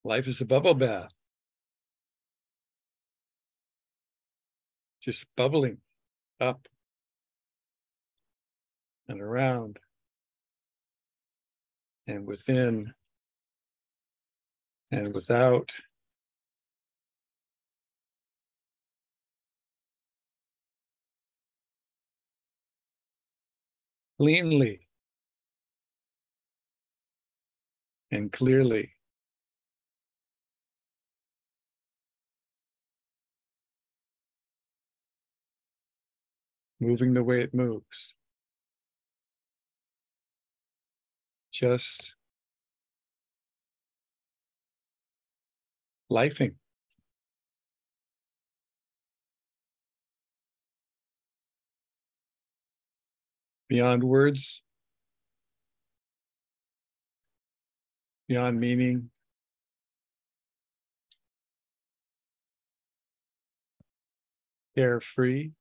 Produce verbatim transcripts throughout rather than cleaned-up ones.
Life is a bubble bath, just bubbling up and around and within and without. Cleanly and clearly. Moving the way it moves. Just lifing. Beyond words, beyond meaning, carefree,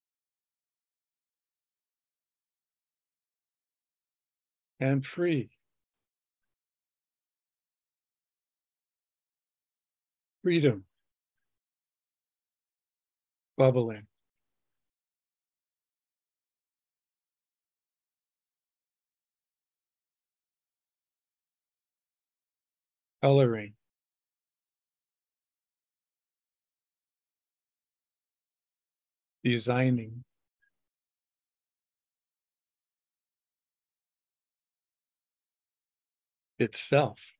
and free. Freedom, bubbling. Coloring. Designing. Itself.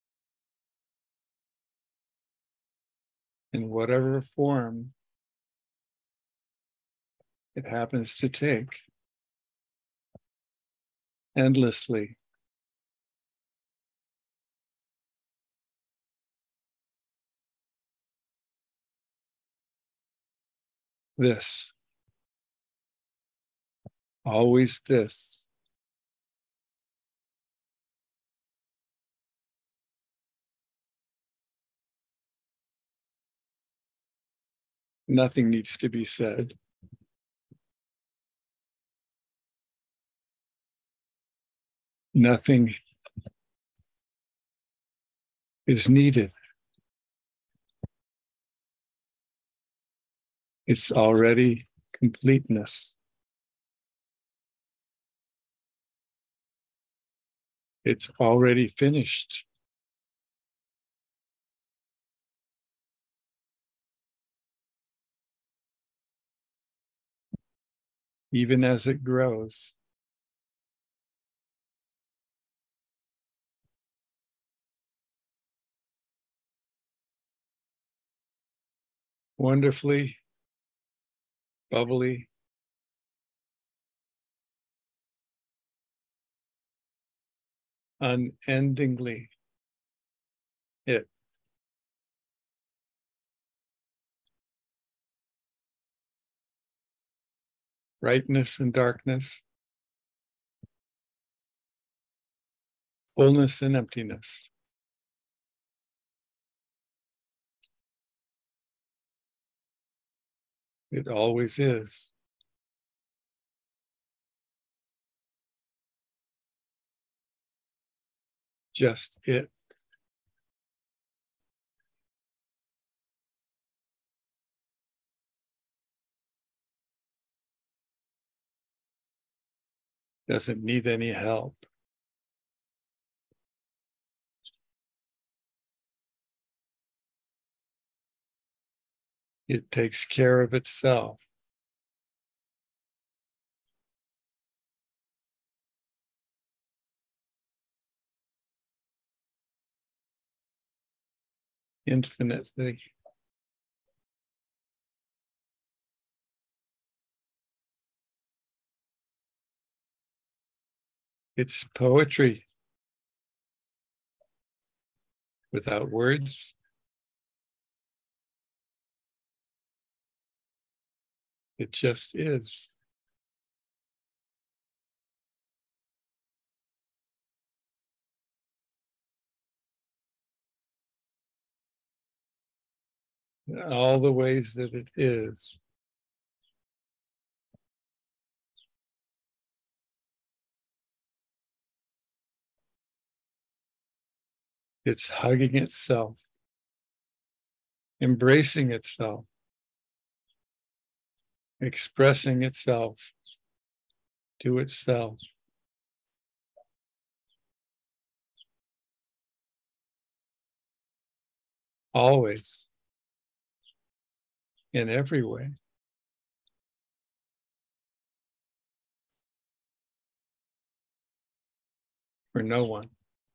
In whatever form it happens to take. Endlessly. This. Always this. Nothing needs to be said. Nothing is needed. It's already completeness. It's already finished. Even as it grows. Wonderfully, bubbly, unendingly it. Brightness and darkness, fullness and emptiness. It always is. Just it. Doesn't need any help. It takes care of itself. Infinitely. It's poetry without words. It just is. All the ways that it is. It's hugging itself, embracing itself, expressing itself to itself. Always, in every way. For no one.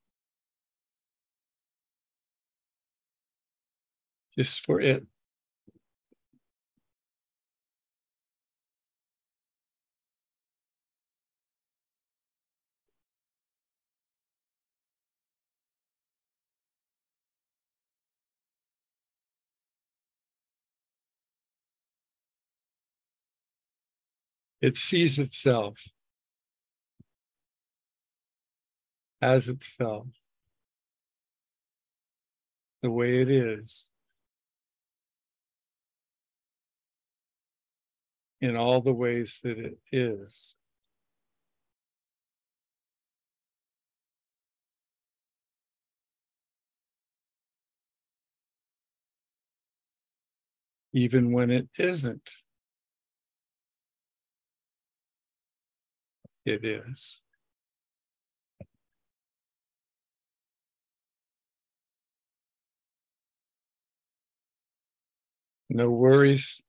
Just for it. It sees itself as itself, the way it is, in all the ways that it is. Even when it isn't, it is. No worries.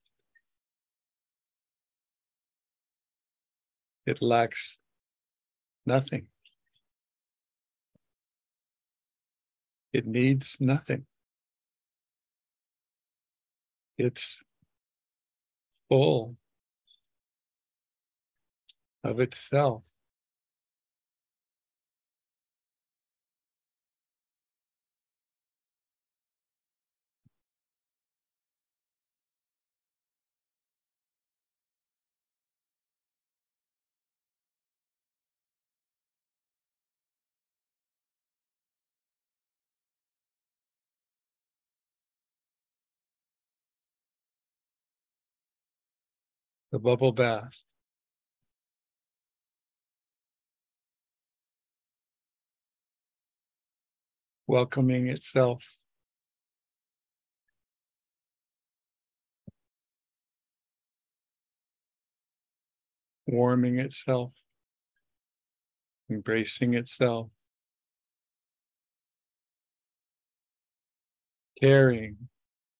It lacks nothing. It needs nothing. It's full of itself. The bubble bath. Welcoming itself. Warming itself. Embracing itself. Carrying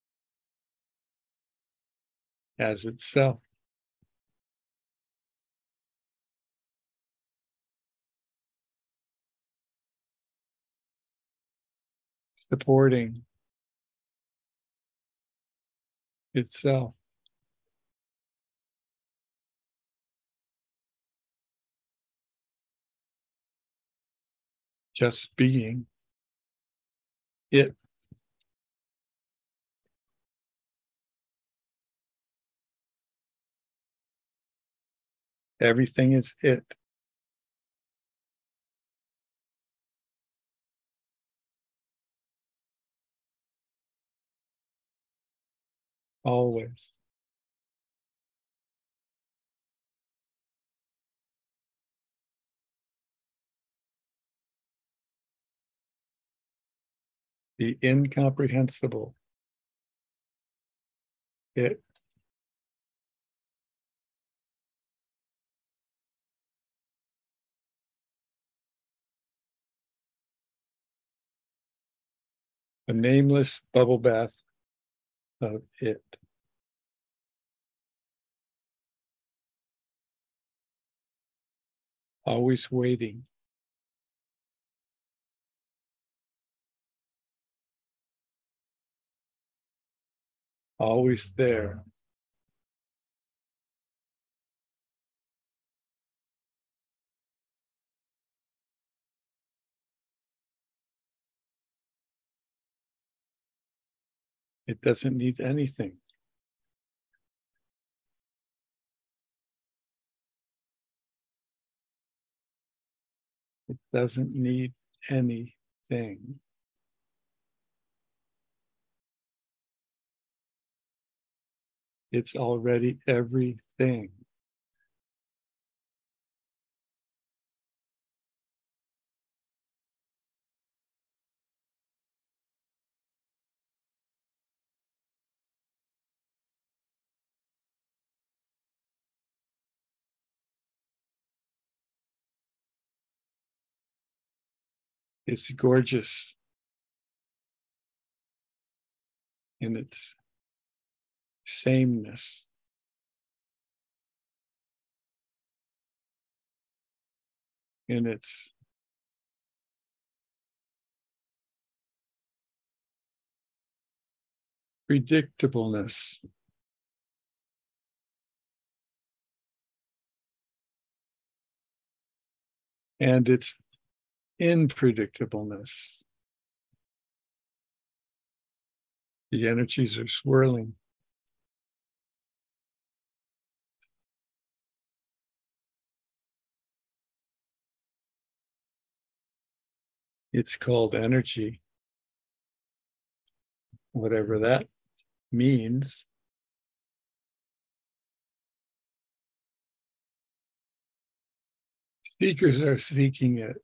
as itself. Supporting itself. Just being it. Everything is it. Always. The incomprehensible it. A nameless bubble bath of it. Always waiting. Always there. It doesn't need anything. It doesn't need anything. It's already everything. It's gorgeous in its sameness. In its predictableness. And its unpredictableness. The energies are swirling. It's called energy, whatever that means. Seekers are seeking it.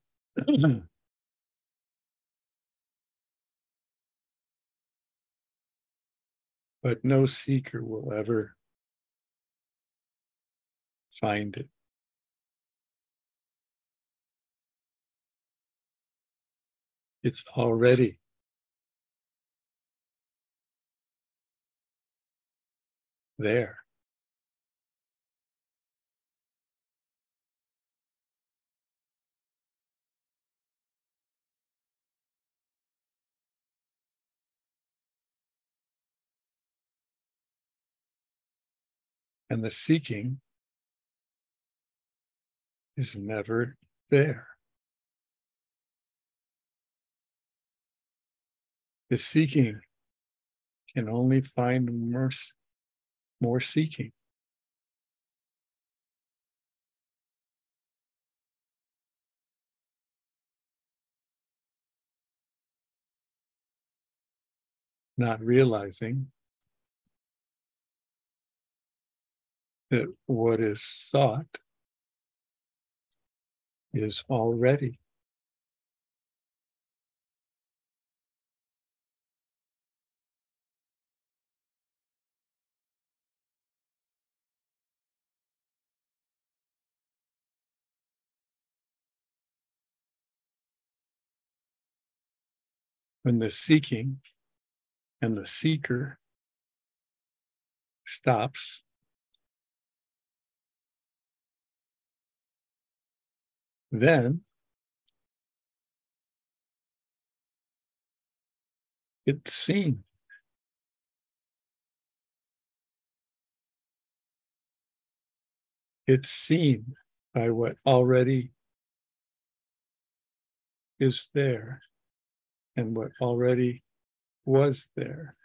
But no seeker will ever find it. It's already there. And the seeking is never there. The seeking can only find more, more seeking. Not realizing that what is sought is already. When the seeking and the seeker stops, then it's seen. It's seen by what already is there and what already was there.